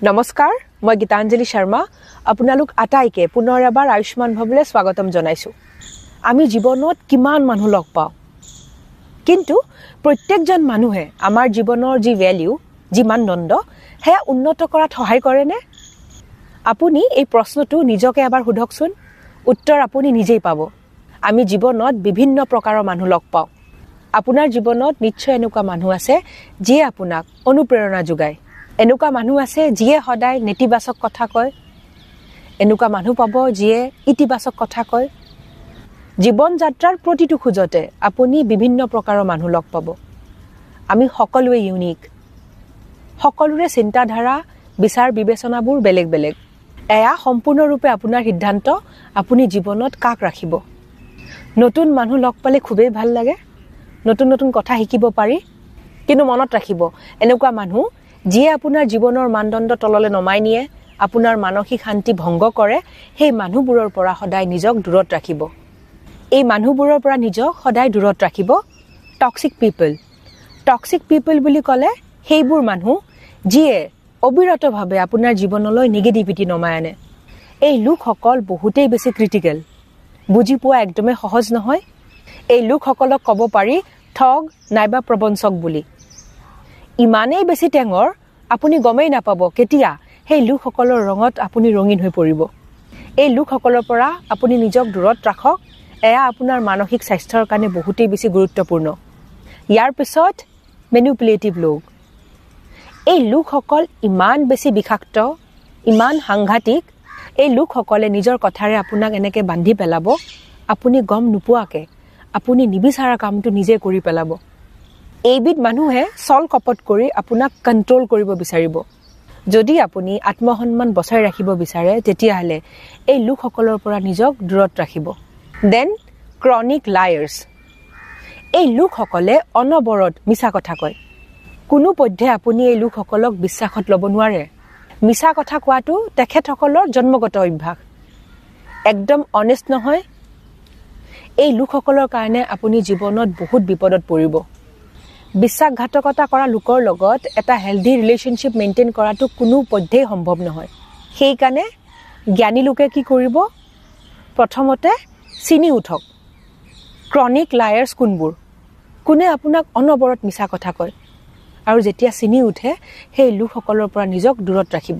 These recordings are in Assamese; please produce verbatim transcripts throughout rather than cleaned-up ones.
নমস্কাৰ মই গীতাঞ্জলি শৰ্মা আপোনালোক আটাইকে পুনৰ এবাৰ আয়ুষ্মান ভৱলৈ স্বাগতম জনাইছো আমি জীৱনত কিমান মানুহ লগ পাওঁ কিন্তু প্ৰত্যেকজন মানুহে আমাৰ জীৱনৰ যি ভ্যালু যি মানদণ্ড হে উন্নত কৰাত সহায় কৰে নে আপুনি এই প্ৰশ্নটো নিজকে এবাৰ সুধকচোন উত্তৰ আপুনি নিজেই পাব আমি জীৱনত বিভিন্ন প্ৰকাৰৰ মানুহ লগ পাওঁ আপোনাৰ জীৱনত নিশ্চয় এনেকুৱা মানুহ আছে যিয়ে আপোনাক অনুপ্ৰেৰণা যোগায় এনেকুৱা মানুহ আছে যিয়ে সদায় নেতিবাচক কথা কয় এনেকুৱা মানুহ পাব যিয়ে ইতিবাচক কথা কয় জীৱন যাত্ৰাৰ প্ৰতিটো খুজতে আপুনি বিভিন্ন প্ৰকাৰৰ মানুহ লগ পাব আমি সকলোৱে ইউনিক সকলোৰে চিন্তাধাৰা বিচাৰ বিবেচনাবোৰ বেলেগ বেলেগ এয়া সম্পূৰ্ণৰূপে আপোনাৰ সিদ্ধান্ত আপুনি জীৱনত কাক ৰাখিব নতুন মানুহ লগ পালে খুবেই ভাল লাগে নতুন নতুন কথা শিকিব পাৰি কিন্তু মনত ৰাখিব এনেকুৱা মানুহ যিয়ে আপোনাৰ জীৱনৰ মানদণ্ড তললৈ নমাই নিয়ে আপোনাৰ মানসিক শান্তি ভংগ কৰে সেই মানুহবোৰৰ পৰা সদায় নিজক দূৰত ৰাখিব এই মানুহবোৰৰ পৰা নিজক সদায় দূৰত ৰাখিব টক্সিক পিপল টক্সিক পিপল বুলি ক'লে সেইবোৰ মানুহ যিয়ে অবিৰতভাৱে আপোনাৰ জীৱনলৈ নিগেটিভিটি নমাই আনে এই লোকসকল বহুতেই বেছি ক্ৰিটিকেল বুজি পোৱা একদমেই সহজ নহয় এই লোকসকলক ক'ব পাৰি ঠগ নাইবা প্ৰবঞ্চক বুলি ইমানেই বেছি টেঙৰ আপুনি গমেই নাপাব কেতিয়া সেই লোকসকলৰ ৰঙত আপুনি ৰঙীন হৈ পৰিব এই লোকসকলৰ পৰা আপুনি নিজক দূৰত ৰাখক এয়া আপোনাৰ মানসিক স্বাস্থ্যৰ কাৰণে বহুতেই বেছি গুৰুত্বপূৰ্ণ ইয়াৰ পিছত মেনিপুলেটিভ লোক এই লোকসকল ইমান বেছি বিষাক্ত ইমান সাংঘাতিক এই লোকসকলে নিজৰ কথাৰে আপোনাক এনেকৈ বান্ধি পেলাব আপুনি গম নোপোৱাকৈ আপুনি নিবিচাৰা কামটো নিজে কৰি পেলাব এইবিধ মানুহে চল কপট কৰি আপোনাক কণ্ট্ৰোল কৰিব বিচাৰিব যদি আপুনি আত্মসন্মান বচাই ৰাখিব বিচাৰে তেতিয়াহ'লে এই লোকসকলৰ পৰা নিজক দূৰত ৰাখিব দেন ক্ৰনিক লায়াৰ্ছ এই লোকসকলে অনবৰত মিছা কথা কয় কোনো পধ্যে আপুনি এই লোকসকলক বিশ্বাসত ল'ব নোৱাৰে মিছা কথা কোৱাটো তেখেতসকলৰ জন্মগত অভ্যাস একদম অনেষ্ট নহয় এই লোকসকলৰ কাৰণে আপুনি জীৱনত বহুত বিপদত পৰিব বিশ্বাসঘাতকতা কৰা লোকৰ লগত এটা হেলদি ৰিলেশ্যনশ্বিপ মেইনটেইন কৰাটো কোনো পধ্যেই সম্ভৱ নহয় সেইকাৰণে জ্ঞানী লোকে কি কৰিব প্ৰথমতে চিনি উঠক ক্ৰনিক লায়াৰ্ছ কোনবোৰ কোনে আপোনাক অনবৰত মিছা কথা কয় আৰু যেতিয়া চিনি উঠে সেই লোকসকলৰ পৰা নিজক দূৰত ৰাখিব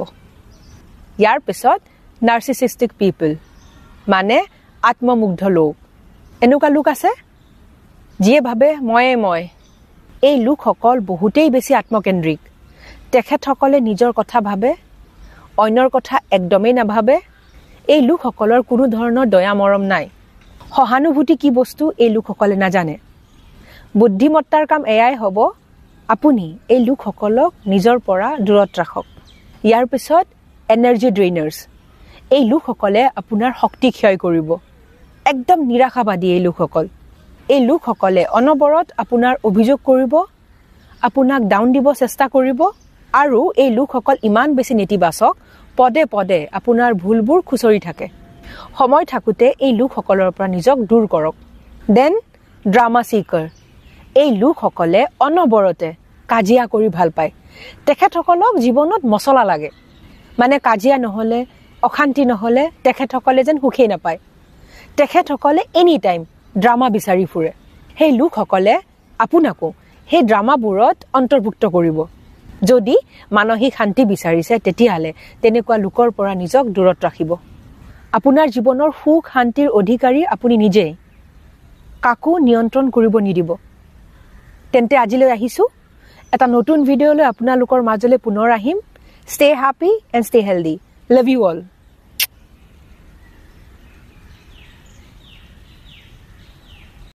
ইয়াৰ পিছত নাৰ্চিছিষ্টিক পিপল মানে আত্মমুগ্ধ লোক এনেকুৱা লোক আছে যিয়ে ভাবে ময়ে মই এই লোকসকল বহুতেই বেছি আত্মকেন্দ্ৰিক তেখেতসকলে নিজৰ কথা ভাবে অন্যৰ কথা একদমেই নাভাবে এই লোকসকলৰ কোনো ধৰণৰ দয়া মৰম নাই সহানুভূতি কি বস্তু এই লোকসকলে নাজানে বুদ্ধিমত্তাৰ কাম এয়াই হ'ব আপুনি এই লোকসকলক নিজৰ পৰা দূৰত ৰাখক ইয়াৰ পিছত এনাৰ্জি ড্ৰেইনাৰ্ছ এই লোকসকলে আপোনাৰ শক্তি ক্ষয় কৰিব একদম নিৰাশাবাদী এই লোকসকল এই লোকসকলে অনবৰত আপোনাৰ অভিযোগ কৰিব আপোনাক ডাউন দিব চেষ্টা কৰিব আৰু এই লোকসকল ইমান বেছি নেতিবাচক পদে পদে আপোনাৰ ভুলবোৰ খুচৰি থাকে সময় থাকোঁতে এই লোকসকলৰ পৰা নিজক দূৰ কৰক দেন ড্ৰামা চিকাৰ এই লোকসকলে অনবৰতে কাজিয়া কৰি ভাল পায় তেখেতসকলক জীৱনত মছলা লাগে মানে কাজিয়া নহ'লে অশান্তি নহ'লে তেখেতসকলে যেন সুখেই নাপায় তেখেতসকলে এনি টাইম ড্ৰামা বিচাৰি ফুৰে সেই লোকসকলে আপোনাকো সেই ড্ৰামাবোৰত অন্তৰ্ভুক্ত কৰিব যদি মানসিক শান্তি বিচাৰিছে তেতিয়াহ'লে তেনেকুৱা লোকৰ পৰা নিজক দূৰত ৰাখিব আপোনাৰ জীৱনৰ সুখ শান্তিৰ অধিকাৰী আপুনি নিজেই কাকো নিয়ন্ত্ৰণ কৰিব নিদিব তেন্তে আজিলৈ আহিছোঁ এটা নতুন ভিডিঅ'লৈ আপোনালোকৰ মাজলৈ পুনৰ আহিম stay happy and stay healthy love you all